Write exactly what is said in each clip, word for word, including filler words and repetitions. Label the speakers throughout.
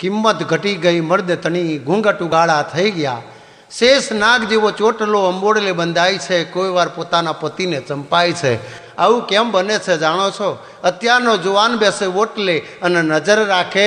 Speaker 1: કિંમત ઘટી ગઈ, મર્દ તણી ઘૂંઘટ ઉગાડા થઈ ગયા. શેષ નાગ જેવો ચોટલો અંબોડલે બંધાય છે, કોઈ વાર પોતાના પતિને ચંપાય છે. આવું કેમ બને છે જાણો છો? અત્યારનો જુવાન બેસે ઓટલે અને નજર રાખે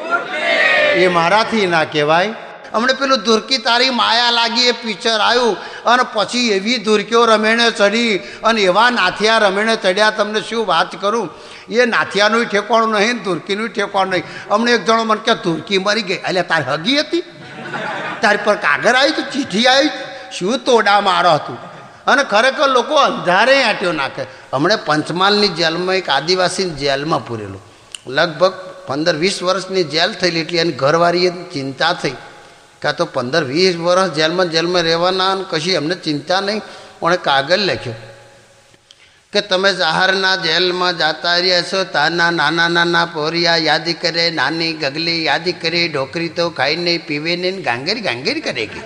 Speaker 1: એ મારાથી ના કહેવાય. હમણે પેલું ધુરકી તારી માયા લાગી એ પિક્ચર આવ્યું અને પછી એવી ધુરકીઓ રમેણે ચડી અને એવા નાથિયા રમેણે ચડ્યા, તમને શું વાત કરું. એ નાથિયાનું ઠેકાણું નહીં, ધુરકીનું ઠેકાણું નહીં. હમણે એક જણો મને કે ધુરકી મરી ગઈ. એટલે તાર હગી હતી, તારી પર કાગર આવી હતું, ચીઠી આવી, શું તોડા મારો હતું. અને ખરેખર લોકો અંધારે આંટ્યો નાખે. હમણે પંચમહાલની જેલમાં એક આદિવાસી જેલમાં પૂરેલું, લગભગ પંદર વીસ વર્ષની જેલ થયેલી. એટલે એની ઘરવાળીએ ચિંતા થઈ કાં તો પંદર વીસ વર્ષ જેલમાં જેલમાં રહેવાના, અને કશી એમને ચિંતા નહીં. ઓણે કાગળ લખ્યો કે તમે જાહેરના જેલમાં જાતા રહ્યા છો, તાના નાના નાના પોરિયા યાદ કરે, નાની ગગલી યાદ કરે, ઢોકરી તો ખાઈ નહીં પીવે નહીં, ગાંગેરી ગાંગેરી કરે કે.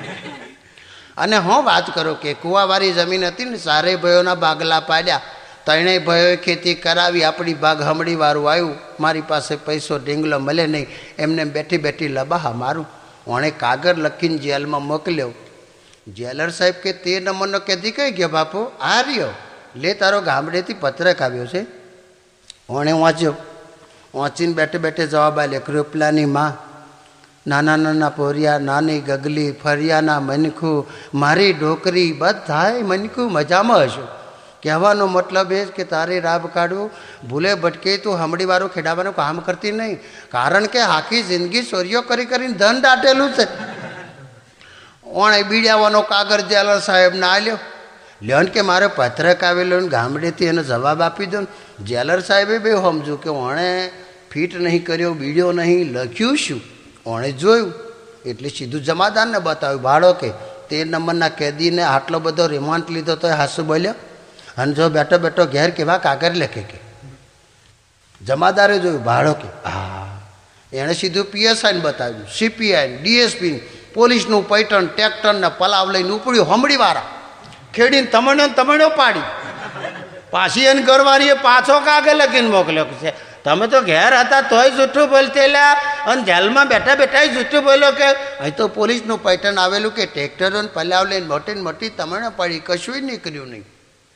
Speaker 1: અને હું વાત કરો કે કુવાવાળી જમીન હતી ને, ચારે ભાઈઓના બાગલા પાડ્યા, ત્રણેય ભાઈઓએ ખેતી કરાવી, આપણી બાગ હમણી વાળું આવ્યું, મારી પાસે પૈસો ઢીંગલો મળે નહીં, એમને બેઠી બેઠી લબાહા મારું. ઓણે કાગળ લખીને જેલમાં મોકલ્યો. જેલર સાહેબ કે તે નંબરનો કેદી કઈ ગયો બાપુ? આ રહ્યો, લે તારો ગામડેથી પત્રક આવ્યો છે. ઓણે વાંચ્યો, વાંચીને બેઠે બેઠે જવાબ આલ્યો, કૃપલાની માં, નાના નાના પોરિયા, નાની ગગલી, ફરિયાના મનખું, મારી ઢોકરી, બધાય મનખું મજામાં હશું. કહેવાનો મતલબ એ કે તારે રાબ કાઢવું, ભૂલે ભટકે તું હમડી વાળું ખેડાવાનું કામ કરતી નહીં. કારણ કે આખી જિંદગી ચોરીઓ કરી કરીને ધન દાટેલું છે. ઓણે બીડાવાનો કાગળ જેલર સાહેબને આલ્યો. લ્યોન કે મારે પત્રક આવેલો ને ગામડેથી એને જવાબ આપી દો ને. જેલર સાહેબે બે સમજ્યું કે ઓણે ફીટ નહીં કર્યો, બીડ્યો નહીં, લખ્યું શું? ઓણે જોયું એટલે સીધું જમાદારને બતાવ્યું. ભાડો કે તેર નંબરના કેદીને આટલો બધો રિમાન્ડ લીધો તો એ હાસુ બોલ્યો. અને જો બેઠો બેઠો ઘેર કેવા કાગળ લખે કે. જમાદારે જોયું, ભાડો કે હા. એણે સીધું પીએસઆઈને બતાવ્યું, સીપીઆઈ, ડીએસપી, પોલીસનું પૈટન, ટ્રેક્ટરને પલાવ લઈને ઉપડ્યું. હમડી વાળા ખેડીને તમણ્યો તમણ્યો પાડી. પાછી એને ઘરવાળીએ પાછો કાગળ લખીને મોકલ્યો છે, તમે તો ઘેર હતા તોય જૂઠું બોલતેલા અને જેલમાં બેઠા બેઠા જૂઠું બોલ્યો કે અહીં તો પોલીસનું પૈટન આવેલું કે ટ્રેક્ટરોને પલાવ લઈને મોટી મોટી તમણે પડી, કશું નીકળ્યું નહીં.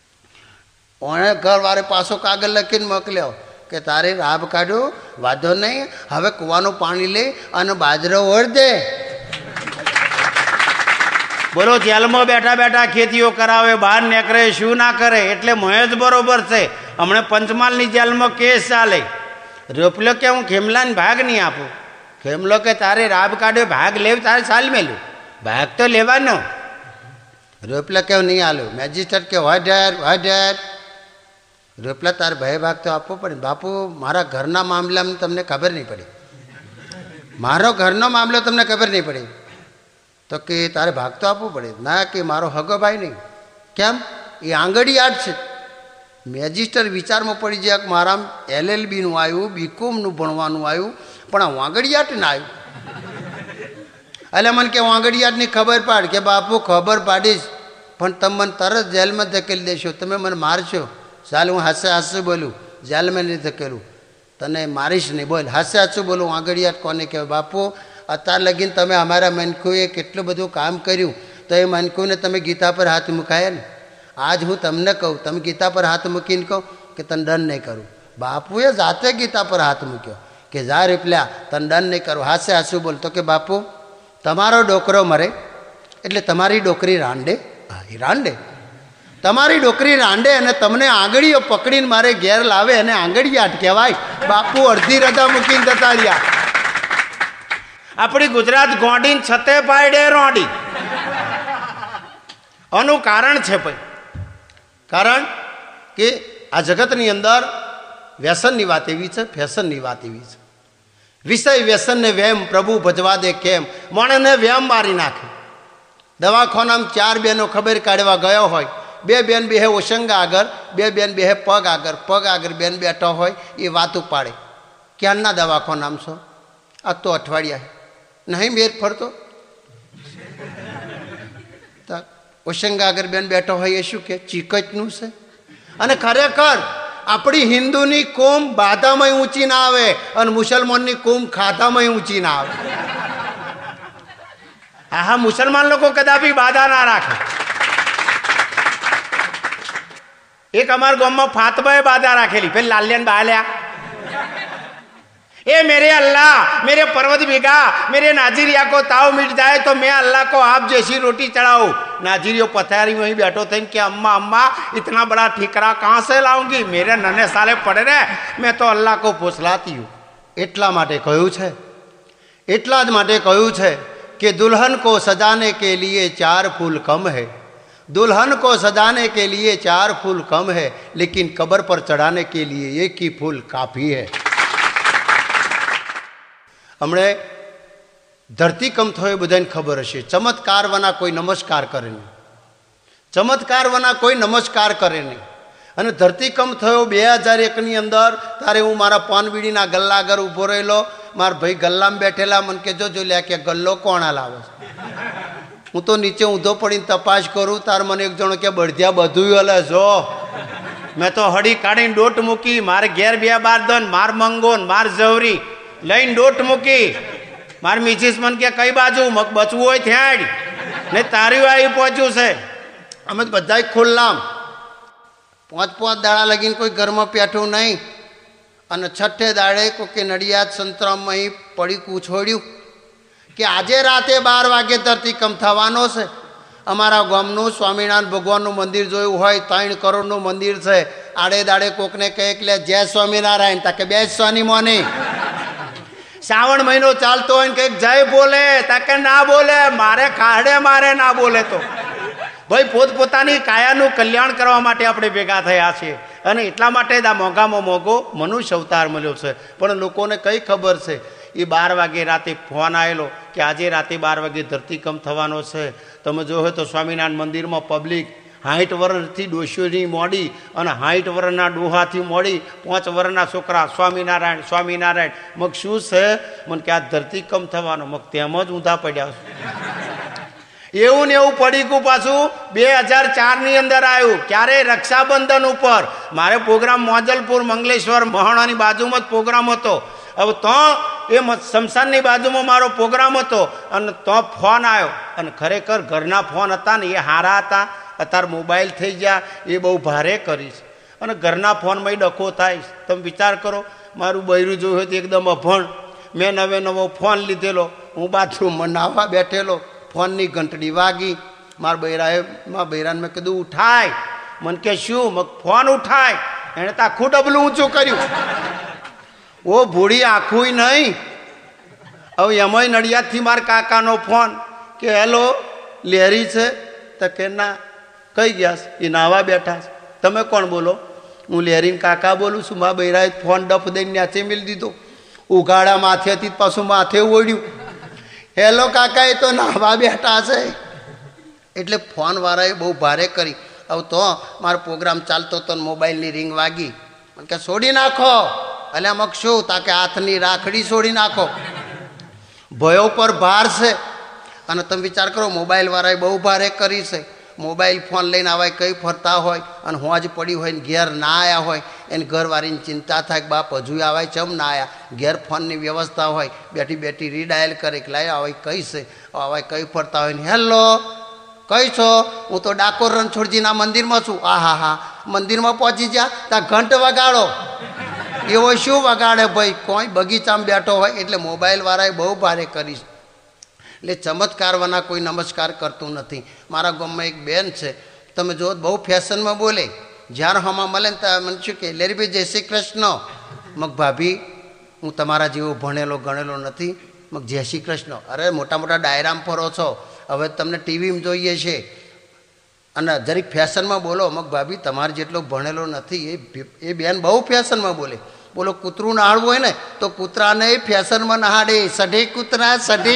Speaker 1: ઓણે ઘરવાળે પાછો કાગળ લખીને મોકલ્યો કે તારે રાબ કાઢ્યું, વાંધો નહીં, હવે કૂવાનું પાણી લે અને બાજરો ઓળ દે. બોલો, જેલમાં બેઠા બેઠા ખેતીઓ કરાવે, બહાર નીકળે, શું ના કરે. એટલે મોય જ બરોબર છે. હમણાં પંચમહાલની જેલમાં કેસ ચાલે. રોપલો કે હું ખેમલાને ભાગ નહીં આપું. ખેમલો કે તારે રાબ કાઢ્યો, ભાગ લેવ તારે સાલ મેલ્યું, ભાગ તો લેવાનો. રોપલો કે નહીં હાલ્યું. મેજિસ્ટ્રેટ કે હોય ડેર હોય ડેર. રોપલા તારે ભાઈ ભાગ તો આપવો પડે. બાપુ, મારા ઘરના મામલામાં તમને ખબર નહીં પડી, મારો ઘરનો મામલો તમને ખબર નહીં પડી. તો કે તારે ભાગ તો આપવું પડે. ના કે મારો હગો ભાઈ નહીં. કેમ? એ આંગળીયાટ છે. મેજિસ્ટર વિચારમાં પડી જાય કે મારા એલએલબીનું આવ્યું, બીકોમનું ભણવાનું આવ્યું, પણ આ વાંગડિયાટ ના આવ્યું. એટલે મને કે વાંગડિયાટની ખબર પાડ. કે બાપુ ખબર પાડીશ, પણ તમે મને તરત જેલમાં ધકેલી દેશો, તમે મને મારશો. ચાલ હું હાસ્ય હાસ્ય બોલું, જેલમાં નહીં ધકેલું, તને મારીશ નહીં. બોલ, હાસ્ય હાસ્ય બોલું, વાંગડિયાટ કોને કહેવાય? બાપુ, અત્યાર લગીને તમે અમારા મનખુએ કેટલું બધું કામ કર્યું, તો એ મનખુને તમે ગીતા પર હાથ મુકાયા ને. આજ હું તમને કહું, તમે ગીતા પર હાથ મૂકીને કહો કે તને દંડ નહીં કરું. બાપુએ જાતે ગીતા પર હાથ મૂક્યો કે જા રીપલ્યા, તને દંડ નહીં કરું. હાસ્ય હાસ્યું બોલ. તો કે બાપુ, તમારો ડોકરો મરે એટલે તમારી ડોકરી રાંડે. હા, એ રાંડે. તમારી ડોકરી રાંડે અને તમને આંગળીઓ પકડીને મારે ઘેર લાવે અને આંગળીયાટ કહેવાય. બાપુ અડધી રજા મૂકીને જતા રહ્યા. આપણી ગુજરાત ગોંડીને છતે પાયડે રોંડી. આનું કારણ છે ભાઈ, કારણ કે આ જગતની અંદર વ્યસનની વાત એવી છે, ફેશનની વાત એવી છે. વિષય વ્યસનને વેમ પ્રભુ ભજવા દે કેમ, માણસને વેમ મારી નાખે. દવાખાનામાં ચાર બહેનો ખબર કાઢવા ગયો હોય, બે બેન બેહે ઓશંગા આગળ, બે બેન બેહે પગ આગળ, પગ આગળ બેન બેઠો હોય, એ વાત ઉપાડે. ક્યારના દવાખાનામાં છો? આ તો અઠવાડિયા નહીં મેર ફરતો. ઓશંગા આગળ બેન બેઠો હોય એ શું કે ચીકચનું છે. અને ખરેખર આપણી હિન્દુની કોમ બાધામાં ઊંચી ના આવે અને મુસલમાનની કોમ ખાધામાં ઊંચી ના આવે. હા હા, મુસલમાન લોકો કદાપી બાધા ના રાખે. એક અમારા ગામમાં ફાતમાએ બાધા રાખેલી, પેલી લાલિયાને બાલ્યા, ए मेरे अल्लाह मेरे पर्वत बिगा मेरे नाजीरिया को ताव मिट जाए तो मैं अल्लाह को आप जैसी रोटी चढ़ाऊं. नाजीरियो पथारी में ही बैठो थे कि अम्मा अम्मा इतना बड़ा ठिकरा कहाँ से लाऊंगी, मेरे नन्हे साले पड़े रहे, मैं तो अल्लाह को फुसलाती हूँ. એટલા માટે કહ્યું છે, એટલા જ માટે કહ્યું છે कि दुल्हन को सजाने के लिए चार फूल कम है, दुल्हन को सजाने के लिए चार फूल कम है, लेकिन कब्र पर चढ़ाने के लिए एक ही फूल काफ़ी है. हमने धरतीकंप थयो बधाने खबर हशे. चमत्कार वना कोई नमस्कार करे नहीं, चमत्कार वना कोई नमस्कार करे नहीं. अने धरतीकंप थयो बे हज़ार एक नी अंदर तारे हूँ मारा पानबीडीना गल्ला आगर ऊभो रहेलो, मार भाई गल्ला में बैठेला मन के जो जो ल्या के गल्लो कोण लावे. हूँ तो नीचे ऊँधो पड़ीने तपास करूँ, तार मन एक जणो के बळधिया बधुं हले जो. मैं तो हड़ी काढ़ीने डोट मूकी, मारे घेर बे बार दन मार मंगोन मार जवरी लईन डोट मूकी. मार मिसिस मन के कई बाजू मग बचवू होय त्यां ने तारी आई पहुंच्यू से. अमे तो बधाय खुल्लाम पांच पांच दाड़ा लगीने कोई घर में पेठू नहीं. अने छठे दाड़े कोई नडियाद संतराम में पड़ीकू छोड्यू कि आजे राते बार वागे धरतीकंप थवानो छे. अमारा गामनुं स्वामीनारायण भगवाननुं मंदिर जोयुं होय त्रण करोड़नुं मंदिर छे. आड़े दाड़े कोकने कहे कि जय स्वामीनारायण, ताके बेस स्वानी मोनी. श्रावण महीनो चालतो होय कहे जय बोले, ताके ना बोले, मारे खाड़े मारे ना बोले. तो भाई पोतपोतानी कायानुं कल्याण करवा माटे आपणे भेगा थया छीए અને એટલા માટે જ આ મોંઘામાં મોંઘો મનુષ્ય અવતાર મળ્યો છે. પણ લોકોને કઈ ખબર છે? એ બાર વાગે રાતે ફોન આવેલો કે આજે રાતે બાર વાગે ધરતીકંપ થવાનો છે. તમે જોયો તો સ્વામિનારાયણ મંદિરમાં પબ્લિક સાઠ વર્ષથી ડોશીઓની મોડી અને સાઠ વર્ષના ડોહાથી મોડી પાંચ વર્ષના છોકરા સ્વામિનારાયણ સ્વામિનારાયણ. મગ શું છે? મને કે આ ધરતીકંપ થવાનો. મગ તેમ જ ઊંધા પડ્યા છે. એવું ને એવું પડીકું પાછું બે હજાર ચાર ની અંદર આવ્યું. ક્યારે? રક્ષાબંધન ઉપર. મારે પ્રોગ્રામ મોજલપુર મંગલેશ્વર મહાણાની બાજુમાં જ પ્રોગ્રામ હતો. હવે તો એ શમશાનની બાજુમાં મારો પ્રોગ્રામ હતો અને તો ફોન આવ્યો. અને ખરેખર ઘરના ફોન હતા ને એ હારા હતા. અત્યારે મોબાઈલ થઈ ગયા એ બહુ ભારે કરીશ. અને ઘરના ફોનમાં ડખો થાય. તમે વિચાર કરો, મારું બૈરું જોયું હતું એકદમ અભણ. મેં નવે નવો ફોન લીધેલો, હું બાથરૂમમાં નાહવા બેઠેલો, ફોનની ઘંટડી વાગી. મારા બૈરાએ મારા બૈરાને મેં કીધું ઉઠાય. મને કે શું? મગ ફોન ઉઠાય. એણે તો આખું ડબલું ઊંચું કર્યું. ઓ ભૂડી આખું નહીં. હવે એમાંય નડિયાદથી મારા કાકાનો ફોન કે હેલો લેરી છે? તો કે ના. કઈ ગયા? એ નાવા બેઠા છે. તમે કોણ બોલો? હું લેરીન કાકા બોલું છું. મારા બૈરાએ ફોન ડફ દઈને ન્યાચે મેલી દીધો. ઉઘાડા માથેથી પાછું માથે ઓળ્યું. હેલો કાકા, એ તો નાવા બેઠા છે. એટલે ફોન વાળાએ બહુ ભારે કરી. હવે તો મારો પ્રોગ્રામ ચાલતો હતો ને મોબાઈલની રિંગ વાગી. મને કે છોડી નાખો. એટલે અમુક શું? તાકે હાથની રાખડી છોડી નાખો. ભયો પર ભાર છે. અને તમે વિચાર કરો, મોબાઈલ વાળાએ બહુ ભારે કરી છે. મોબાઈલ ફોન લઈને આવાય કઈ ફરતા હોય અને હોજ પડી હોય ને ઘેર ના આવ્યા હોય, એને ઘરવાળીની ચિંતા થાય કે બાપ હજુ આવાય ચમ ના આવ્યા. ઘેર ફોનની વ્યવસ્થા હોય, બેઠી બેઠી રીડાયલ કરે કે લાય આવાય કઈ છે, આવાય કઈ ફરતા હોય ને હેલો કઈ છો? હું તો ડાકોર રણછોડજીના મંદિરમાં છું. આ હા હા, મંદિરમાં પહોંચી જ્યાં ત્યાં ઘંટ વગાડો. એવો શું વગાડે ભાઈ? કોઈ બગીચામાં બેઠો હોય. એટલે મોબાઈલ વાળાએ બહુ ભારે કરીશ. એટલે ચમત્કારવાના કોઈ નમસ્કાર કરતું નથી. મારા ગામમાં એક બેન છે, તમે જો બહુ ફેશનમાં બોલે. જ્યારે હમણાં મળે ને ત્યાં મને શું કે લેરીભાઈ જય શ્રી કૃષ્ણ. મગ ભાભી હું તમારા જેવો ભણેલો ગણેલો નથી. મગ જય શ્રી કૃષ્ણ. અરે મોટા મોટા ડાયરામાં ફરો છો, હવે તમને ટીવીમાં જોઈએ છે અને જરીક ફેશનમાં બોલો. મગ ભાભી તમારે જેટલો ભણેલો નથી. એ એ બેન બહુ ફેશનમાં બોલે. બોલો કૂતરું નહાડવું હોય ને તો કૂતરાને ફેશનમાં નહાડે. સઢે કૂતરા સઢે.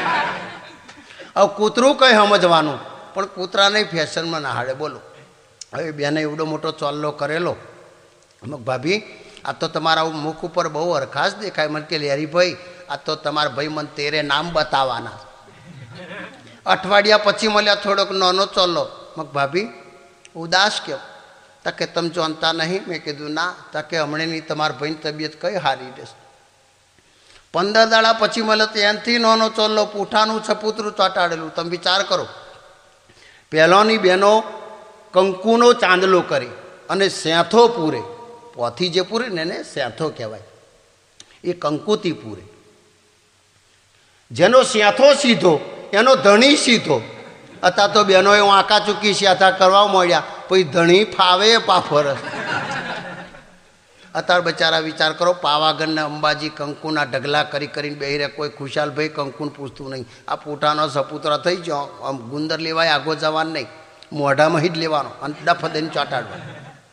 Speaker 1: હવે કૂતરું કઈ સમજવાનું, પણ કૂતરાને ફેશનમાં નહાડે. બોલો. હવે બેને એવડો મોટો ચોલ્લો કરેલો. મગ ભાભી આ તો તમારા મુખ ઉપર બહુ હરખાશ દેખાય. મને કે લેરીભાઈ આ તો તમારા ભાઈ મને તેરે નામ બતાવવાના. અઠવાડિયા પછી મળ્યા થોડોક નાનો ચોલ્લો. મગ ભાભી ઉદાસ કેમ? તા કે તમે જાણતા નહીં? મેં કીધું ના. તા કે હમણાંની તમારા ભાઈની તબિયત કઈ હારી રહેશે? પંદર દાડા પછી મળે તો એનથી નોનો ચોલ્લો પૂઠાનું છપૂતરું ચોંટાડેલું. તમે વિચાર કરો, પહેલોની બહેનો કંકુનો ચાંદલો કરી અને સેંથો પૂરે, પોથી જે પૂરે ને એને સેંથો કહેવાય, એ કંકુથી પૂરે. જેનો સેંથો સીધો એનો ધણી સીધો. અત્યારે તો બહેનોએ વાંકા ચૂકી સેંથા કરવા મળ્યા, પછી ધણી ફાવે પાફર. અત્યારે બચારા વિચાર કરો, પાવાગઢના અંબાજી કંકુના ઢગલા કરી કરીને બેહી રહે, કોઈ ખુશાલભાઈ કંકુને પૂછતું નહીં. આ પૂઠાનો સપુત્ર થઈ જાઓ, આમ ગુંદર લેવાય આગો જવાનું નહીં, મોઢામાં જ લેવાનો અને ડફ દઈને ચોંટાડવાનો.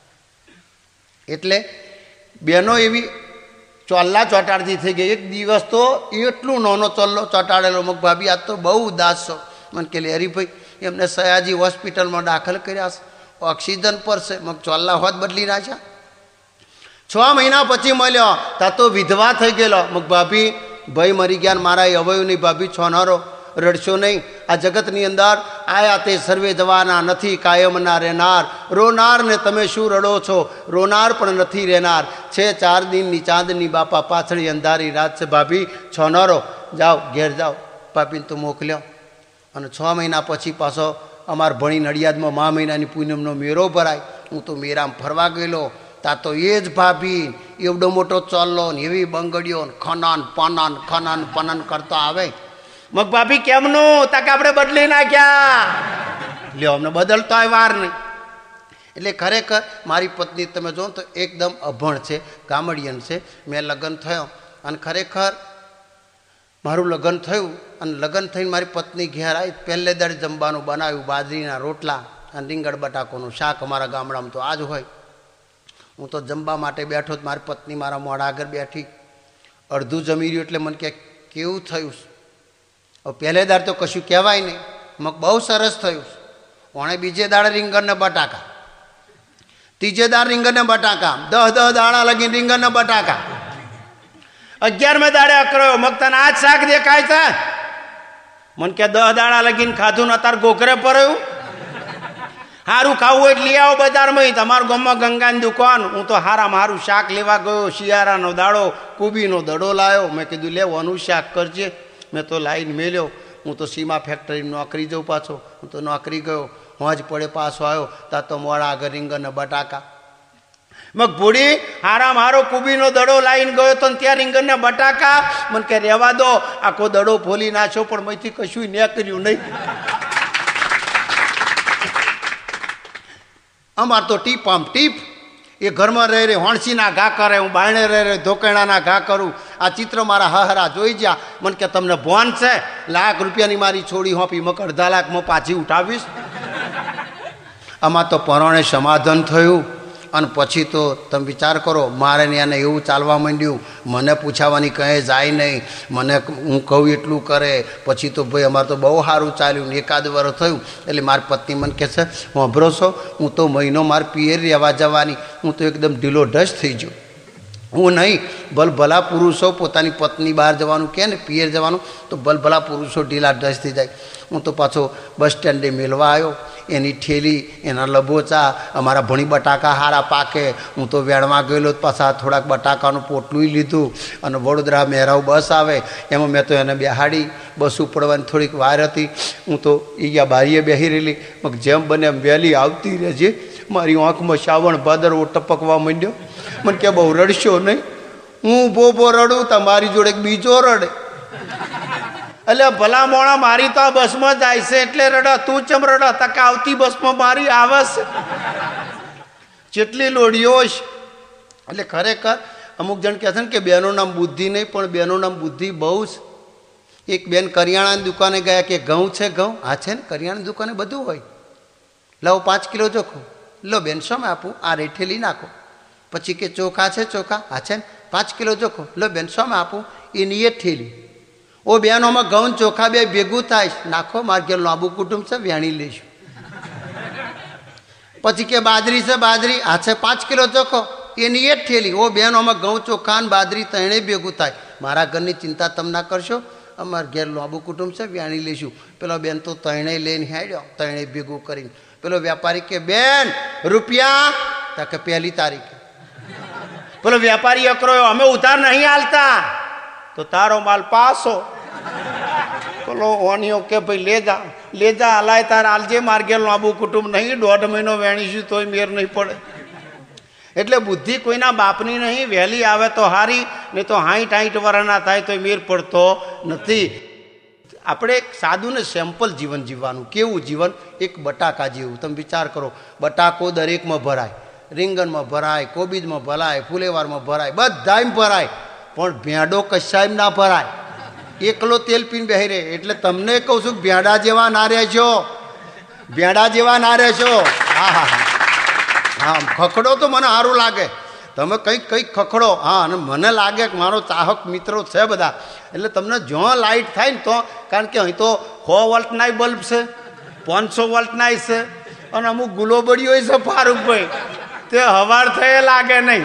Speaker 1: એટલે બહેનો એવી ચોલ્લા ચોંટાડતી થઈ ગઈ. એક દિવસ તો એટલું નાનો ચોલ્લો ચોંટાડેલો. મગ ભાભી આજ તો બહુ ઉદાસ છો. મને કે હરીભાઈ એમને સયાજી હોસ્પિટલમાં દાખલ કર્યા છે, ઓક્સિજન પર છે. મગ ચોલ્લા હોત બદલી નાખ્યા. છ મહિના પછી મળ્યો તા તો વિધવા થઈ ગયેલો. મગ ભાભી ભાઈ મરી ગયા, મારા અવયવ નહીં. ભાભી છોનારો રડશો નહીં. આ જગતની અંદર આયા તે સર્વે જવાના, નથી કાયમના રહેનાર. રોનાર ને તમે શું રડો છો? રોનાર પણ નથી રહેનાર. છે ચાર દિનની ચાંદની બાપા પાછળી અંધારી રાત છે. ભાભી છોનારો જાઓ, ઘેર જાઓ. ભાભીને તો મોકલ્યો. અને છ મહિના પછી પાછો અમાર ભણી નડિયાદમાં મા મહિનાની પૂનમનો મેળો ભરાય. હું તો મેળામાં ફરવા ગયેલો. તા તો એ જ ભાભી એવડો મોટો ચોલ્લો ને એવી બંગડીઓ ખનન પનન ખનન પનન કરતો આવે. મગ ભાભી કેમનું? તાકે આપણે બદલી નાખ્યા. લ્યો, અમને બદલતો હોય વાર નહીં. એટલે ખરેખર મારી પત્ની તમે જો તો એકદમ અભણ છે, ગામડિયન છે. મેં લગ્ન થયો અને ખરેખર મારું લગ્ન થયું અને લગ્ન થઈને મારી પત્ની ઘેર આવી. પહેલે દર જમવાનું બનાવ્યું, બાજરીના રોટલા અને રીંગણ બટાકોનું શાક. અમારા ગામડામાં તો આ જ હોય. હું તો જમવા માટે બેઠો, મારી પત્ની મારા મોઢા આગળ બેઠી. અડધું જમી રહ્યું એટલે મને કે કેવું થયું? હવે પહેલે દાડ તો કશું કહેવાય નહીં. મગ બહુ સરસ થયું. ઓણે બીજે દાડે રીંગણને બટાકા, ત્રીજે દાડ રીંગણને બટાકા, દહ દહ દાડા લગીને રીંગણને બટાકા, અગિયારમે દાડે અકરાયો. મગ તને આ જ શાક દેખાય છે? મને કે દહ દાડા લગીને ખાધું ને અત્યારે ગોખરે પડ્યું. સારું ખાવું હોય લઈ આવો બજારમાં. તમારા ગામમાં ગંગાની દુકાન. હું તો હારામાં સારું શાક લેવા ગયો. શિયાળાનો દાડો કુબીનો દડો લાવ્યો. મેં કીધું લેવાનું શાક કરજે. મેં તો લાઈન મેલ્યો. હું તો સીમા ફેક્ટરીની નોકરી જાઉં પાછો. હું તો નોકરી ગયો, હોજ પડે પાછો આવ્યો. તા તો મોડા આગળ રીંગણને બટાકા. મગ ભૂડી હારામાં હારો કુબીનો દડો લાવીને ગયો તો ત્યાં રીંગણને બટાકા. મને કે રહેવા દો, આખો દડો ફોલી નાખ્યો પણ મયથી કશું નીકળ્યું નહીં. અમાર તો ટીપ આમ ટીપ. એ ઘરમાં રહી રહી હોણસીના ઘા કરે, હું બાયણે રહી રહી ધોકેણાના ઘા કરું. આ ચિત્ર મારા હહરા જોઈ જ્યાં. મને કે તમને ભોન છે? લાખ રૂપિયાની મારી છોડી હોપી, મક અડધા લાખમાં પાછી ઉઠાવીશ. આમાં તો પરોણે સમાધાન થયું. અને પછી તો તમે વિચાર કરો, મારે ને એને એવું ચાલવા માંડ્યું. મને પૂછાવાની કંઈ જાય નહીં, મને હું કહું એટલું કરે. પછી તો ભાઈ અમારે તો બહુ સારું ચાલ્યું. એકાદ વર્ષ થયું એટલે મારી પત્ની મને કહે છે, વાંભરો છો, હું તો મહિનો મારે પિયર રહેવા જવાની. હું તો એકદમ ઢીલો ઢસ થઈ ગયો. હું નહીં, ભલભલા પુરુષો પોતાની પત્ની બહાર જવાનું કહે ને પિયર જવાનું, તો ભલભલા પુરુષો ઢીલા ઢસ થઈ જાય. હું તો પાછો બસ સ્ટેન્ડે મેળવા આવ્યો. એની ઠેલી, એના લબોચા, અમારા ભણી બટાકા હારા પાકે. હું તો વેણવા ગયેલો, પાછા થોડાક બટાકાનું પોટલું લીધું. અને વડોદરા મહેરાવ બસ આવે એમાં મેં તો એને બેહાડી. બસ ઉપડવાની થોડીક વાર હતી. હું તો અહીંયા બારીએ બેસી રહેલી. જેમ બને એમ વહેલી આવતી રહેજે. મારી આંખમાં શ્રાવણ ભાદરવો ટપકવા માંડ્યો. મને કે બહુ રડશો નહીં. હું ઊભો ઊભો રડું, તમારી જોડે બીજો રડે. એટલે ભલા મોણા મારી તો આ બસમાં જાય છે એટલે રડા, તું ચમ રડા? તક આવતી બસમાં મારી આવસ જેટલી લોડીઓ. એટલે ખરેખર અમુક જણ કહે છે ને કે બેનું નામ બુદ્ધિ નહીં, પણ બેનું નામ બુદ્ધિ બહુ જ. એક બેન કરિયાણાની દુકાને ગયા કે ઘઉં છે? ઘઉં હા છે ને, કરિયાણાની દુકાને બધું હોય. લાવો પાંચ કિલો ચોખ્ખું. લો બેન, શું આપું? આ રેઠેલી નાખો. પછી કે ચોખા છે? ચોખા હા છે ને, પાંચ કિલો ચોખ્ખો. લો બેન, શું આપું? એની એ ઠેલી. ઓ બહેનોમાં ઘઉં ચોખા બે ભેગું થાય, નાખો, મારે ઘેર લાંબુ કુટુંબ છે, વેણી લઈશું. પછી કે બાજરી છે? બાજરી હા છે, પાંચ કિલો ચોખ્ખો. એની એ જ ઠેલી. ઓ બહેનોમાં ઘઉં ચોખા ને બાજરી ત્રણેય ભેગું થાય. મારા ઘરની ચિંતા તમે ના કરશો, અમારે ઘેર લાંબુ કુટુંબ છે, વેણી લઈશું. પેલો બેન તો ત્રણેય લઈને હેડ્યો, ત્રણેય ભેગું કરીને. પેલો વેપારી કે બેન રૂપિયા તો કે પહેલી તારીખે. પેલો વેપારી અકરોયો, અમે ઉધાર નહીં હાલતા. તો તારો માલ પાસો. પેલો ઓનિયો કે ભાઈ લેજા લેજા હલાય તાર આલજે, માર્ગેલનું આબુ કુટુંબ નહીં, દોઢ મહિનો વેણીશું તોય મેર નહીં પડે. એટલે બુદ્ધિ કોઈના બાપની નહીં, વહેલી આવે તો હારી, નહીં તો હાઈઠ હાઈઠ વર્ષના થાય તો મેર પડતો નથી. આપણે એક સાદું ને સિમ્પલ જીવન જીવવાનું. કેવું જીવન? એક બટાકા જેવું. તમે વિચાર કરો, બટાકો દરેકમાં ભરાય, રીંગણમાં ભરાય, કોબીજમાં ભરાય, ફુલેવારમાં ભરાય, બધામાં ભરાય, પણ ભેંડો કશાય ના ભરાય. એકલો તેલ પીને બેહી રહે. એટલે તમને કહું છું, ભેંડા જેવા ના રહેશો, ભેંડા જેવા ના રહેશો. હા હા હા હા ખખડો તો મને સારું લાગે, તમે કંઈક કંઈક ખખડો. હા, અને મને લાગે કે મારો ચાહક મિત્રો છે બધા, એટલે તમને જો લાઇટ થાય ને તો, કારણ કે અહીં તો સો વોલ્ટના બલ્બ છે, પાંચસો વોલ્ટના છે, અને અમુક ગુલોબડીઓ છે ફારૂકભાઈ, તે હવાર થયે લાગે નહીં.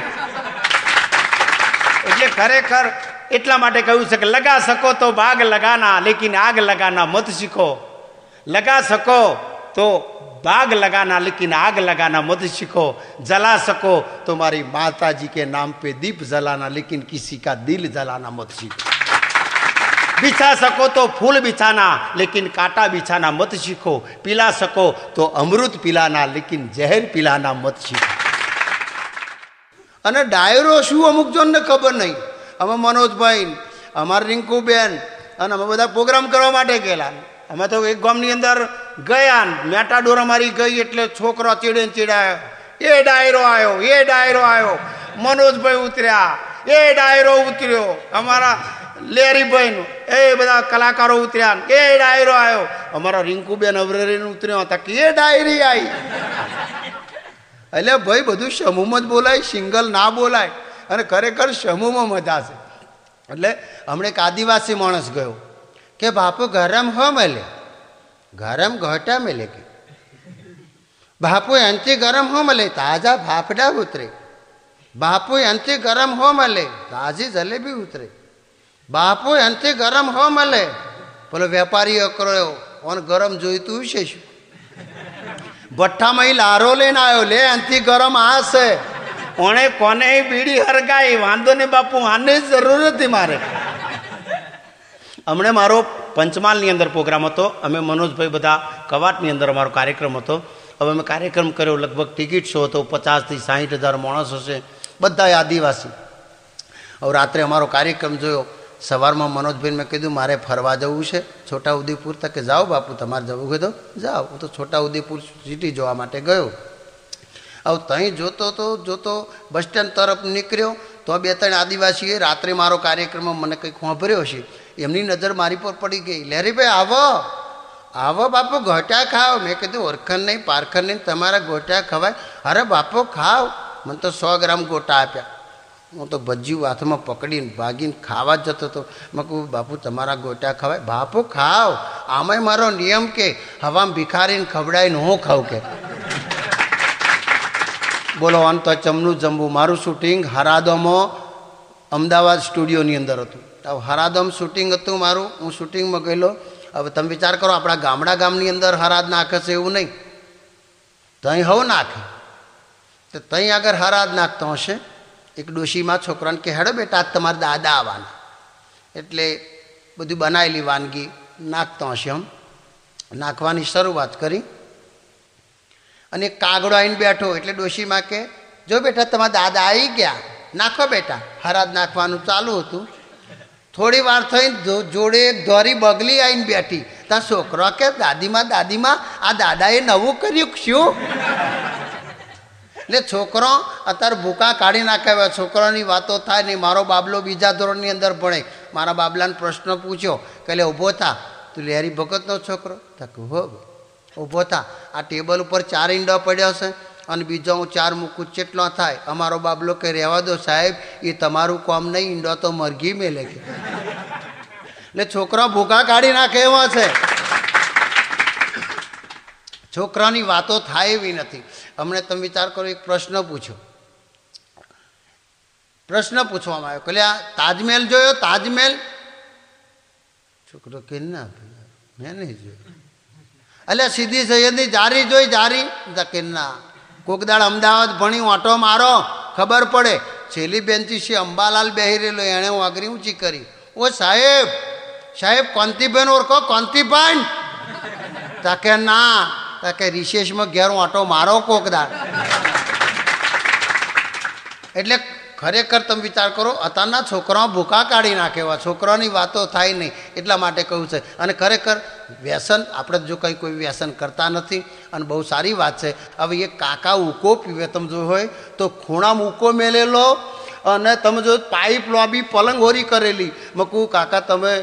Speaker 1: એટલે ખરેખર એટલા માટે કહ્યું છે કે લગા શકો તો બાગ લગાના, લેકિન આગ લગાના મત શીખો. લગા શકો તો बाग लगाना लेकिन आग लगाना मत सीखो. जला सको तो हमारी माता जी के नाम पे दीप जलाना, लेकिन किसी का दिल जलाना मत सीखो. बिछा सको तो फूल बिछाना, लेकिन कांटा बिछाना मत सीखो. पिला सको तो अमृत पिलाना, लेकिन जहर पिलाना मत सीखो. અને ડાયરો શું અમુક જણને ખબર નહીં. અમે મનોજભાઈ, અમારા રિંકુબેન અને અમે બધા પ્રોગ્રામ કરવા માટે ગયેલા. અમે તો એક ગામની અંદર ગયા, મેટાડોર અમારી ગઈ એટલે છોકરો ચીડે ચીડાયો, એ ડાયરો આવ્યો, એ ડાયરો આવ્યો. મનોજભાઈ ઉતર્યા, એ ડાયરો ઉતર્યો. અમારા લેરીભાઈનું, એ બધા કલાકારો ઉતર્યા, એ ડાયરો આવ્યો. અમારા રિંકુબેન અવરેરીને ઉતર્યો હતા કે એ ડાયરી આવી. એટલે ભાઈ બધું સમૂહમાં જ બોલાય, સિંગલ ના બોલાય. અને ખરેખર સમૂહમાં મજા છે. એટલે હમણાં એક આદિવાસી માણસ ગયો કે બાપુ ગરમ હો મળે, ગરમ ઘટા મળે કે બાપુ એનથી ગરમ હો મળે, તાજા ફાફડા ઉતરે. બાપુ એનથી ગરમ હો મળે, તાજી જલેબી ઉતરે. બાપુ એનથી ગરમ હો મળે. પેલો વેપારી અકરોયો, ઓન ગરમ જોઈતું છે શું? ભઠ્ઠામાં લારો લઈને આવ્યો, લે એનથી ગરમ આ છે. ઓણે કોને બીડી હરગાઈ, વાંધો ને બાપુ, આને જરૂર હતી મારે. હમણાં મારો પંચમહાલની અંદર પ્રોગ્રામ હતો, અમે મનોજભાઈ બધા કવાટની અંદર અમારો કાર્યક્રમ હતો. હવે અમે કાર્યક્રમ કર્યો, લગભગ ટિકિટ શો હતો, પચાસથી સાહીઠ હજાર માણસ હશે, બધા આદિવાસી. હવે રાત્રે અમારો કાર્યક્રમ જોયો. સવારમાં મનોજભાઈને મેં કીધું મારે ફરવા જવું છે છોટા ઉદેપુર. તકે જાઓ બાપુ, તમારે જવું હોય તો જાઓ. હું તો છોટા ઉદેપુર સિટી જોવા માટે ગયો. હવે ત્યાં જોતો તો જોતો બસ સ્ટેન્ડ તરફ નીકળ્યો તો બે ત્રણ આદિવાસીએ રાત્રે મારો કાર્યક્રમ મને કંઈક સાંભળ્યો છે, એમની નજર મારી પર પડી ગઈ. લેરીભાઈ આવો આવો બાપુ, ગોટા ખાઓ. મેં કીધું ઓળખણ નહીં પારખણ નહીં, તમારા ગોટા ખવાય? અરે બાપુ ખાઓ. મને તો સો ગ્રામ ગોટા આપ્યા. હું તો ભજીયું હાથમાં પકડીને ભાગીને ખાવા જ જતો હતો. મેં કહું બાપુ તમારા ગોટા ખવાય? બાપુ ખાઓ. આમાંય મારો નિયમ કે હવામાં ભિખારીને ખવડાવીને હું ખાઉં કે. બોલો, અંત ચમનું જમવું. મારું શૂટિંગ હરાદોમાં અમદાવાદ સ્ટુડિયોની અંદર હતું. હરાદમ શૂટિંગ હતું મારું. હું શૂટિંગમાં ગયેલો. હવે તમે વિચાર કરો, આપણા ગામડા ગામની અંદર હરાદ નાખે છે એવું નહીં, ત્યાં હવ નાખે. તો ત્યાં આગળ હરાદ નાખતો હશે. એક ડોશીમાં છોકરાને કે હેડો બેટા આજ તમારા દાદા આવવાના, એટલે બધું બનાવેલી વાનગી નાખતો હશે. આમ નાખવાની શરૂઆત કરી અને એક કાગડો આવીને બેઠો. એટલે ડોશીમાં કે જો બેટા તમારા દાદા આવી ગયા, નાખો બેટા. હરાદ નાખવાનું ચાલુ હતું. થોડી વાર થઈ જોડે એક ધોરી બગલી આવીને બેઠી. ત્યાં છોકરો કે દાદીમાં દાદીમાં આ દાદાએ નવું કર્યું શું? એટલે છોકરો અત્યારે ભૂકા કાઢી નાખ્યા. છોકરાની વાતો થાય નહીં. મારો બાબલો બીજા ધોરણની અંદર ભણે. મારા બાબલાને પ્રશ્ન પૂછ્યો કે એટલે ઊભો થા, તું લેરી ભગતનો છોકરો? તક હો ઊભો થા. આ ટેબલ ઉપર ચાર ઈંડા પડ્યા છે અને બીજો હું ચાર મૂકું કેટલો થાય? અમારો બાબલો કે રહેવા દો સાહેબ, એ તમારું કામ નહીં, ઈંડો તો મરઘી મેલે કે. એટલે છોકરા ભૂકા કાઢી નાખે એવા છે. છોકરાની વાતો થાય એવી નથી. હમણાં તમે વિચાર કરો, એક પ્રશ્ન પૂછ્યો. પ્રશ્ન પૂછવામાં આવ્યો કે આ તાજમહેલ જોયો? તાજમહેલ? છોકરો કે ના મેં નહીં જોયો. એટલે સીધી સૈયદની જારી જોઈ? જારી કે ના. કોક દાડ અમદાવાદ ભણી ઓટો મારો ખબર પડે છેલ્લી બેન્ચી છે અંબાલાલ બેહી રહેલો, એણે વાગરી ઊંચી કરી, ઓ સાહેબ સાહેબ કોંતીબેન ઓળખો કોંતીબેન? તાકે ના, તાકે રિશેષમાં ઘેર ઓટો મારો કોક દાડ. એટલે ખરેખર તમે વિચાર કરો, અત્યારના છોકરાઓ ભૂખા કાઢી નાખે એવા છોકરાઓની વાતો થાય નહીં, એટલા માટે કહ્યું છે. અને ખરેખર વ્યસન આપણે જો કંઈ કોઈ વ્યસન કરતા નથી અને બહુ સારી વાત છે. હવે એ કાકા ઉકો પીવે તમે જો હોય તો ખૂણામાં ઉકો મેલેલો અને તમે જો પાઇપ લોબી પલંગ હોરી કરેલી, મેં કહું કાકા તમે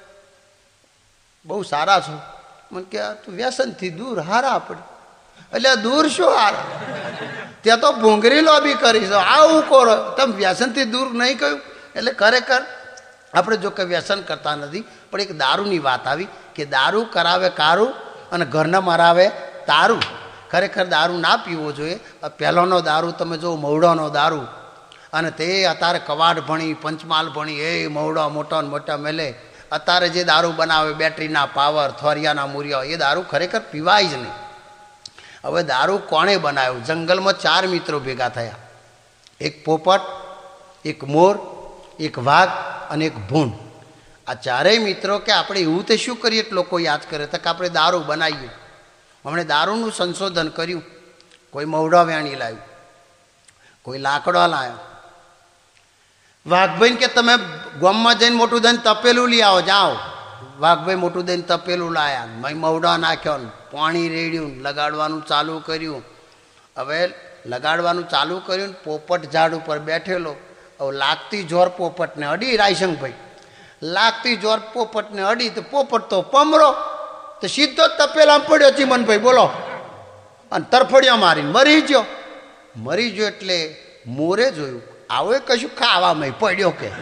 Speaker 1: બહુ સારા છો. મને કે તું વ્યસનથી દૂર હારા આપણે. એટલે દૂર શું હારા, ત્યાં તો ભૂંગરી લોબી કરીશ આવું કરો, તમે વ્યસનથી દૂર નહીં કહ્યું. એટલે ખરેખર આપણે જો કે વ્યસન કરતા નથી, પણ એક દારૂની વાત આવી કે દારૂ કરાવે કારું અને ઘરના મરાવે તારું. ખરેખર દારૂ ના પીવો જોઈએ. પહેલોનો દારૂ તમે જો મવડાનો દારૂ, અને તે અત્યારે કવાડ ભણી પંચમાલ ભણી એ મવડા મોટા મોટા મેલે. અત્યારે જે દારૂ બનાવે બેટરીના પાવર થોરિયાના મૂરિયા, એ દારૂ ખરેખર પીવાય જ નહીં. હવે દારૂ કોણે બનાવ્યું? જંગલમાં ચાર મિત્રો ભેગા થયા, એક પોપટ, એક મોર, એક વાઘ અને એક ભૂંડ. આ ચારેય મિત્રો કે આપણે એવું તે શું કરીએ લોકો યાદ કરે તો કે આપણે દારૂ બનાવીએ. હમણે દારૂનું સંશોધન કર્યું. કોઈ મવડા વેણી લાવ્યું, કોઈ લાકડો લાવ્યો. વાઘભાઈ કે તમે ગામમાં જઈને મોટું દઈને તપેલું લઈ આવો, જાઓ. વાઘભાઈ મોટું દઈને તપેલું લાયા, મેં મવડા નાખ્યો, પાણી રેડ્યું, લગાડવાનું ચાલુ કર્યું. હવે લગાડવાનું ચાલુ કર્યું, પોપટ ઝાડ ઉપર બેઠેલો. હવે લાગતી જોર પોપટને અડી, રાયશંકભાઈ લાગતી જોર પોપટને અડી તો પોપટ તો પમરો તો સીધો જ તપેલામાં પડ્યો. ચીમનભાઈ બોલો, અને તરફડિયા મારીને મરી ગયો. મરી ગયો એટલે મોરે જોયું, આવો કશું ખાવામાં પડ્યો કે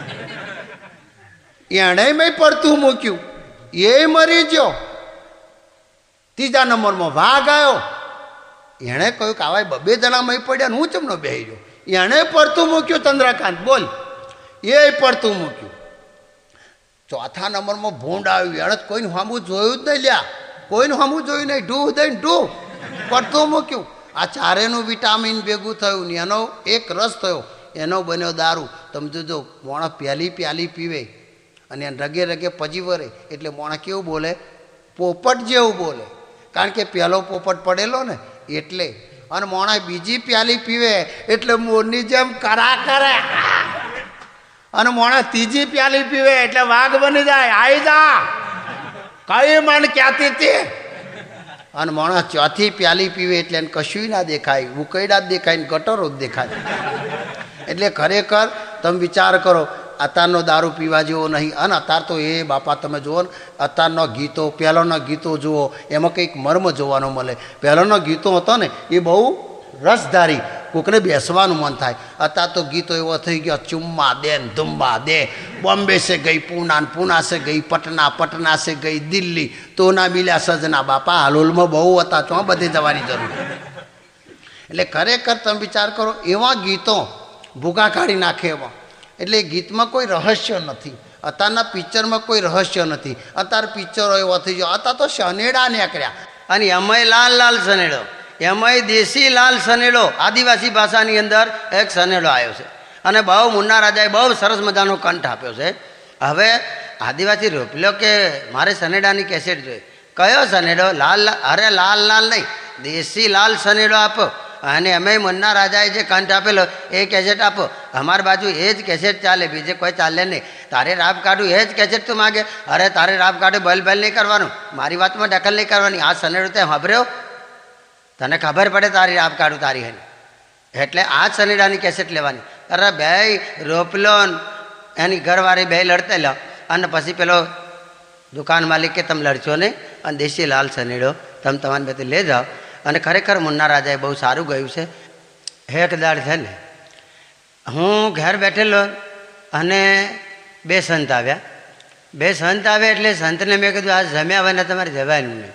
Speaker 1: એણે મેં પડતું મૂક્યું, એ મરી ગયો. ત્રીજા નંબરમાં વાઘ આવ્યો, એણે કહ્યું કે આવા બબે જણા મય પડ્યા, હું ચમનો બેહી ગયો. એણે પડતું મૂક્યું, ચંદ્રકાંત બોલ, એ પડતું મૂક્યું. ચોથા નંબરમાં ભૂંડ આવ્યું, એણે કોઈનું સામું જોયું જ નહીં, લ્યા કોઈનું સામું જોયું નહીં, ઢૂ દઈને ઢૂ પડતું મૂક્યું. આ ચારેનું વિટામિન ભેગું થયું ને એનો એક રસ થયો, એનો બન્યો દારૂ. તમે જોજો મોણા પ્યાલી પ્યાલી પીવે અને એને રગે રગે પજી વરે, એટલે મોણા કેવું બોલે? પોપટ જેવું બોલે, કારણ કે પહેલો પોપટ પડેલો ને એટલે. અને મોણા બીજી પ્યાલી પીવે એટલે મોરની જેમ કરા કરે, અને મોણા ત્રીજી પ્યાલી પીવે એટલે વાઘ બની જાય, આઈ જા કઈ મન ક્યાંથી તે. અને મોણા ચોથી પ્યાલી પીવે એટલે એને કશું ના દેખાય, ઉકૈડા જ દેખાય ને ગટરો જ દેખાય. એટલે ખરેખર તમે વિચાર કરો, અત્યારનો દારૂ પીવા જેવો નહીં. અને અત્યાર તો એ બાપા તમે જુઓ ને, અત્યારનો ગીતો પહેલાંના ગીતો જુઓ, એમાં કંઈક મર્મ જોવાનો મળે. પહેલાંનો ગીતો હતો ને એ બહુ રસધારી, કોકને બેસવાનું મન થાય. અત્યાર તો ગીતો એવો થઈ ગયો, ચુમ્મા દે ને ધુમ્મા દે, બોમ્બે સે ગઈ પૂના, પૂના સે ગઈ પટના, પટના સે ગઈ દિલ્હી, તો ના મિલ્યા સજના. બાપા હાલોલમાં બહુ હતા, તો બધે જવાની જરૂર. એટલે ખરેખર તમે વિચાર કરો, એવા ગીતો ભૂગા કાઢી નાખે એવા. એટલે ગીતમાં કોઈ રહસ્ય નથી. અત્યારના પિક્ચરમાં કોઈ રહસ્ય નથી. અત્યારે પિક્ચરો એવો થઈ ગયો. અત્યારે તો સનેડા નીકળ્યા, અને એમાંય લાલ લાલ સનેડો, એમાંય દેશી લાલ સનેડો. આદિવાસી ભાષાની અંદર એક સનેડો આવ્યો છે, અને બહુ મુન્ના રાજાએ બહુ સરસ મજાનો કંઠ આપ્યો છે. હવે આદિવાસી રોપલ્યો કે મારે સનેડાની કેસેટ જોઈએ. કયો સનેડો? લાલ, અરે લાલ લાલ નહીં, દેશી લાલ સનેડો આપો. અને અમે મુન્ના રાજાએ જે કંઠ આપેલો એ કેસેટ આપો. અમારી બાજુ એ જ કેસેટ ચાલે, બીજે કોઈ ચાલે નહીં. તારે રાબ કાઢું એ જ કેસેટ તું માગે? અરે તારે રાબ કાઢું બલ બલ નહીં કરવાનું, મારી વાતમાં દખલ નહીં કરવાની. આ સનેડો તે સાંભળ્યો? તને ખબર પડે તારી રાબ કાઢું તારી હે, એટલે આ જ સનેડાની કેસેટ લેવાની. અરે બે રોપલો એની ઘરવાળી બે લડતા લો, અને પછી પેલો દુકાન માલિક કે તમે લડશો નહીં, અને દેશી લાલ સનેડો તમે તમારી બે લઈ જાઓ. અને ખરેખર મુન્ના રાજાએ બહુ સારું ગયું છે. એક દાડ છે ને, હું ઘેર બેઠેલો અને બે સંત આવ્યા. બે સંત આવ્યા એટલે સંતને મેં કીધું આ જમ્યા વગર તમારે જવાયનું નહીં.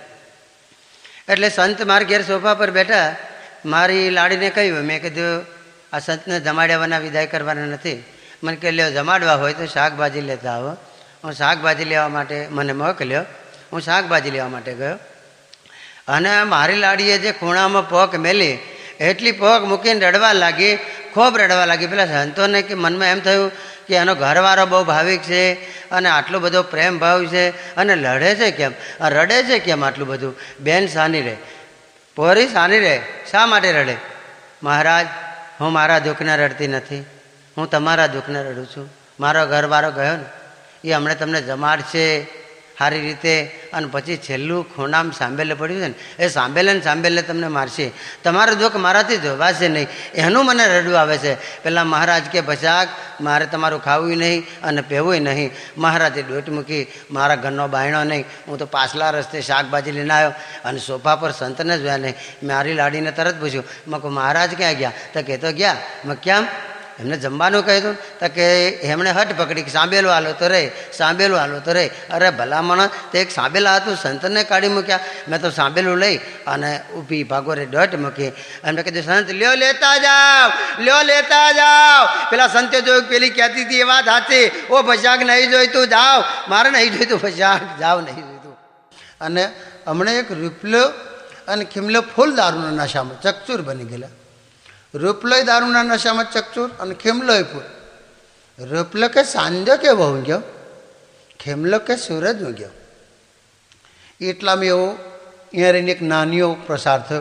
Speaker 1: એટલે સંત મારા ઘેર સોફા પર બેઠા, મારી લાડીને કહ્યું, મેં કીધું આ સંતને જમાડ્યા વગર વિદાય કરવાના નથી. મને કહે લ્યો જમાડવા હોય તો શાકભાજી લેતા આવો. હું શાકભાજી લેવા માટે મને મોકલ્યો. હું શાકભાજી લેવા માટે ગયો, અને મારી લાડીએ જે ખૂણામાં પગ મેલી
Speaker 2: એટલી પગ મૂકીને રડવા લાગી, ખૂબ રડવા લાગી. પેલા સંતોને કે મનમાં એમ થયું કે એનો ઘરવાળો બહુ ભાવિક છે અને આટલો બધો પ્રેમ ભાવ છે અને લડે છે કેમ, રડે છે કેમ આટલું બધું? બેન સાની રહે, પોરી સાની રહે, શા માટે રડે? મહારાજ, હું મારા દુઃખને રડતી નથી, હું તમારા દુઃખને રડું છું. મારો ઘરવાળો ગયો ને એ હમણાં તમને જમાડશે સારી રીતે અને પછી છેલ્લું ખૂણામ સાંભેલે પડ્યું છે ને એ સાંભેલે ને સાંભેલે તમને મારશે. તમારું દુઃખ મારાથી જોવાશે નહીં, એનું મને રડવું આવે છે. પેલા મહારાજ કે ભસાક, મારે તમારું ખાવું નહીં અને પીવું નહીં. મહારાજે દોટ મૂકી, મારા ઘરનો બાયણો નહીં. હું તો પાછલા રસ્તે શાકભાજી લઈને આવ્યો અને સોફા પર સંતને જોયા નહીં. મારી લાડીને તરત પૂછ્યું, મેં કહું મહારાજ ક્યાં ગયા? તો કહેતો ગયા. મેં કેમ? એમને જમવાનું કહ્યું તો કે એમણે હટ પકડી કે સાંભેલું હાલો તો રે, સાંભેલું હાલો તો રે. અરે ભલામણ, તે એક સાંભેલા હતું સંતને કાઢી મૂક્યા. મેં તો સાંભેલું લઈ અને ઊભી ભાગોરે દોટ મૂકી. એમને કીધું સંત લ્યો લેતા જાઓ, લ્યો લેતા જાઓ. પેલા સંતે જોયું પેલી કહેતી હતી એ વાત સાચી, ઓ ભસાક નહીં જોઈતું જાઓ, મારે નહીં જોઈતું ભસાક જાઓ, નહીં જોઈતું. અને હમણાં એક રૂપલો અને ખીમલો ફૂલ દારૂના નશામાં ચકચૂર બની ગયેલા. રૂપલોય દારૂના નશામાં ચકચૂર અને ખેમલોય ફૂલ. રૂપલો કે સાંજો કેવો ઊંઘ્યો, ખેમલો કે સૂરજ ઊંઘ્યો. એટલામાં એવો અહીંયા રહીને એક નાનીઓ પ્રસાર થયો.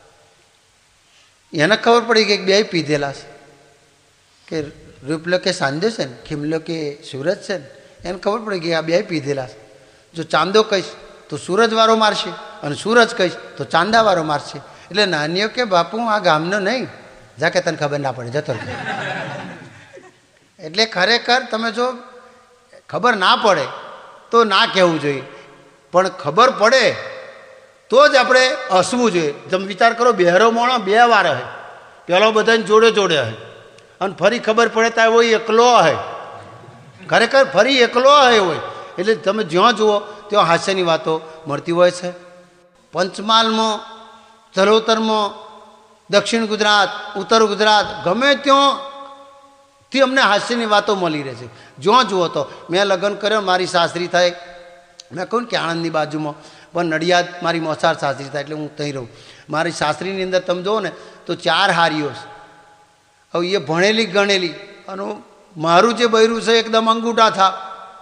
Speaker 2: એને ખબર પડી કે બે પીધેલા છે કે રૂપલો કે સાંજો છે ને, ખેમલો કે સૂરજ છે ને. એને ખબર પડી કે આ બે પીધેલા છે. જો ચાંદો કહીશ તો સૂરજવાળો મારશે અને સૂરજ કહીશ તો ચાંદાવાળો મારશે. એટલે નાનીઓ કે બાપુ આ ગામનો નહીં, જા કે તને ખબર ના પડે, જતો. એટલે ખરેખર તમે જો ખબર ના પડે તો ના કહેવું જોઈએ, પણ ખબર પડે તો જ આપણે હસવું જોઈએ. તમે વિચાર કરો, બેહરો મોણો બે વાર હે, પેલો બધાને જોડે જોડે હે અને ફરી ખબર પડે તો હોય એકલો હે. ખરેખર ફરી એકલો હે હોય. એટલે તમે જ્યાં જુઓ ત્યાં હાસ્યની વાતો મળતી હોય છે. પંચમહાલમાં, ચરોતરમાં, દક્ષિણ ગુજરાત, ઉત્તર ગુજરાત, ગમે ત્યાંથી અમને હાસ્યની વાતો મળી રહે છે. જ્યાં જુઓ તો મેં લગ્ન કર્યો, મારી સાસરી થાય, મેં કહું કે આણંદની બાજુમાં, પણ નડિયાદ મારી મોસાળ સાસરી થાય એટલે હું ત્યાં રહું. મારી સાસરીની અંદર તમે જુઓ ને તો ચાર હારીઓ છે. હવે એ ભણેલી ગણેલી અને મારું જે બૈરું છે એકદમ અંગૂઠા થા.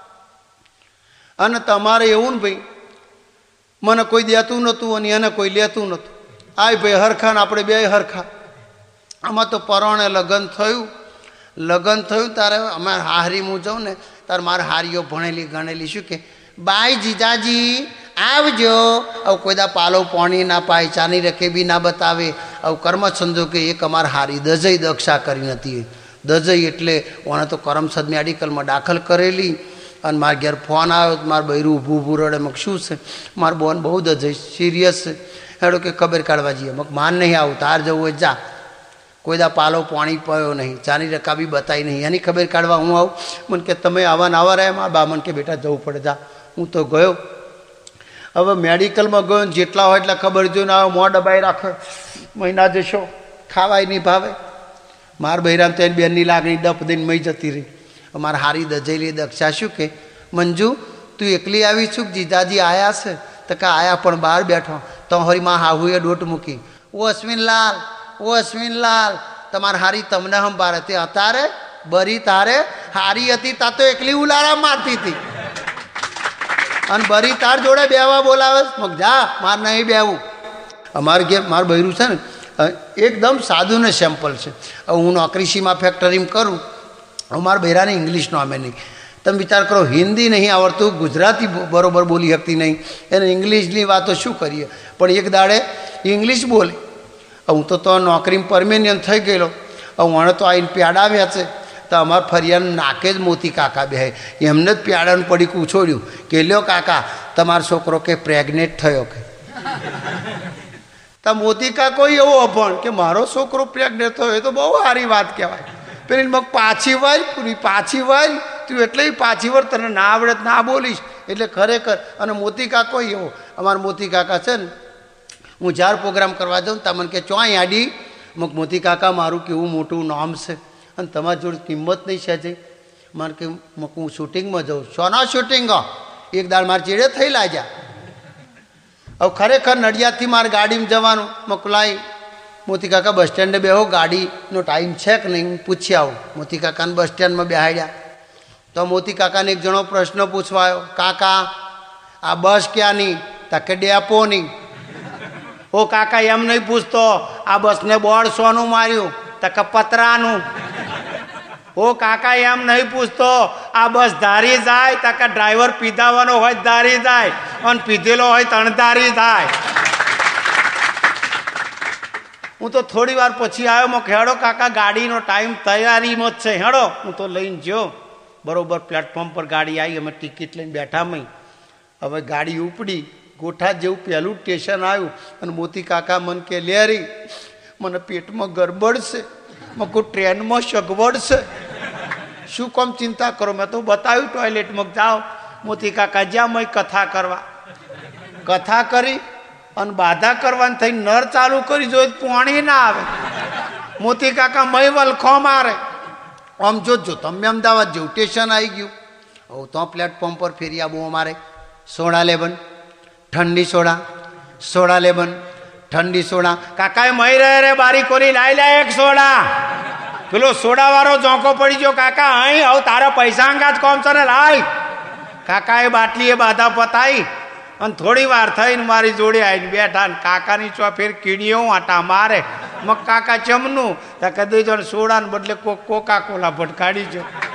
Speaker 2: અને તમારે એવું ને ભાઈ, મને કોઈ દેતું નહોતું અને એને કોઈ લેતું નહોતું. આય ભાઈ હરખા ને આપણે બે હરખા. આમાં તો પરોણે લગ્ન થયું, લગ્ન થયું તારે અમે હારી હું જાઉં ને તારે મારે હારીઓ ભણેલી ગણેલી શું કે, બાય જીજાજી આવજો. આવું કોઈ દા પાલો પાણી ના પાય, ચાની રખે બી ના બતાવે. આવું કર્મછંદો કે એક અમારે હારી દજઈ દક્ષા કરી નથી. દજઈ એટલે ઓને તો કરમસદ મેડિકલમાં દાખલ કરેલી અને મારા ઘેર ફોન આવ્યો, મારું બૈરું ઊભું ઊભું રડે. મગ શું છે? મારું બોન બહુ દજઈ સિરિયસ છે. હેડો કે ખબર કાઢવા જઈએ. મગ માન નહીં આવું, તાર જવું હોય જા. કોઈ દા પાલો પાણી પયો નહીં, ચાની રકા બી બતાવી નહીં, એની ખબર કાઢવા હું આવું. મને કે તમે આવા ને આવા રહ્યા. મારા બા મને કે બેટા જવું પડે, જા. હું તો ગયો. હવે મેડિકલમાં ગયો ને જેટલા હોય એટલા ખબર જોઈને આવ્યો, મોં દબાઈ રાખે. મહિના જશો, ખાવાય નહીં ભાવે. મારા બહેરામ તો એની બેનની લાગણી ડપ દઈને મહી જતી રહી. અમારે હારી દજેલી દક્ષા શું કે, મંજુ તું એકલી આવી છું, જીજાજી આયા છે? તો કે આયા પણ બહાર બેઠો. તો હરી માં હાહુએ દોટ મૂકી. ઓ અશ્વિનલાલ, ઓ અશ્વિનલાલ, તમારે હારી તમને સંભાળે તે અતારે બરી તારે હારી હતી તા તો એકલી ઉલારા મારતી હતી અને બરી તાર જોડે બેવા બોલાવે. મગ જા, માર નહીં બેવું. અમારે ઘેર મારું બૈરું છે ને એકદમ સાદું ને સેમ્પલ છે. હવે હું નોકરીસીમાં ફેક્ટરીમાં કરું. અમારા બૈરાને ઇંગ્લિશનો અમે નહીં. તમે વિચાર કરો, હિન્દી નહીં આવડતું, ગુજરાતી બરોબર બોલી શકતી નહીં, એને ઇંગ્લિશની વાતો શું કરીએ. પણ એક દાડે ઇંગ્લિશ બોલે. હું તો તો નોકરીમાં પરમેનન્ટ થઈ ગયેલો. હવે મને તો આવીને પ્યાડાવ્યા છે. તો અમારા ફરિયાનું નાકે જ મોતી કાકા બે એમને જ પ્યાડાનું પડીકું છોડ્યું કે લ્યો કાકા તમારો છોકરો કે પ્રેગ્નેન્ટ થયો કે. તો મોતી કાકો એવો અભણ કે મારો છોકરો પ્રેગ્નેન્ટ થયો, એ તો બહુ સારી વાત કહેવાય. પેલી મગ પાછી વાય પૂરી પાછી વાય તું એટલે પાછી વાર તને ના આવડે ના બોલીશ એટલે ખરેખર. અને મોતી કાકો એવો, અમારા મોતી કાકા છે ને, હું જ્યારે પ્રોગ્રામ કરવા જાઉં તમને કે ચોય આડી. મગ મોતી કાકા મારું કેવું મોટું નામ છે અને તમારી જોડે કિંમત નહીં છે જઈ. મારે કે હું શૂટિંગમાં જાઉં. શોના શૂટિંગ? એક દાડ મારે ચેડે થઈ લાગ્યા. હવે ખરેખર નડિયાદથી મારે ગાડીમાં જવાનું. મકલાઈ
Speaker 1: મોતી કાકા બસ સ્ટેન્ડે બેહો, ગાડીનો ટાઈમ છે કે નહીં હું પૂછી આવું. મોતી કાકાને બસ સ્ટેન્ડમાં બેહાડ્યા. તો મોતી કાકાને એક જણો પ્રશ્ન પૂછવા આવ્યો, કાકા આ બસ ક્યાંની? તા કે ડેપોની. ઓ કાકા એમ નહીં પૂછતો, આ બસને બોર્ડ શોનું માર્યું? તા કે પતરાનું. ઓ કાકા એમ નહીં પૂછતો, આ બસ ધારી જાય? તા કે ડ્રાઈવર પીધાવાનો હોય ધારી જાય, અને પીધેલો હોય તણધારી થાય. હું તો થોડી વાર પછી આવ્યો, મેં હેડો કાકા ગાડીનો ટાઈમ તૈયારીમાં જ છે, હેડો. હું તો લઈને ગયો. બરોબર પ્લેટફોર્મ પર ગાડી આવી, અમે ટિકિટ લઈને બેઠા મય. હવે ગાડી ઉપડી, ગોઠા જેવું પહેલું સ્ટેશન આવ્યું, અને મોતી કાકા મને કે લેરી મને પેટમાં ગરબડ છે, મેં કોઈ ટ્રેનમાં સગવડ છે. શું કોમ ચિંતા કરો, મેં તો બતાવ્યું ટોયલેટમાં જાઓ. મોતી કાકા જ્યાં મય કથા કરવા, કથા કરી અને બાધા કરવાની થઈ નર ચાલુ કરી જોઈ પાણી ના આવે. મોતી કાકા મય વલખો મારે. આમ જોજો તમે અમદાવાદ જેવું સ્ટેશન આવી ગયું. હવે તો પ્લેટફોર્મ પર ફેરી આવું અમારે. સોડા લેબન, ઠંડી સોડા, સોડા લેબન, ઠંડી સોડા. કાકાએ મય રહે રે બારી ખોલી, લાઈ લે એક સોડા. પેલો સોડા વાળો ઝોંકો પડી ગયો, કાકા અહીં હવે તારા પૈસા અંગા જ કોમ છે ને લાઈ. કાકાએ બાટલીએ બાધા પતાવી અને થોડી વાર થઈને મારી જોડે આવીને બેઠા. ને કાકાની ચોફેર કીડીઓ આટા મારે. મગ કાકા ચમનું તા કદી જણ સોડાને બદલે કોકા કોલા ભટકાડી જો.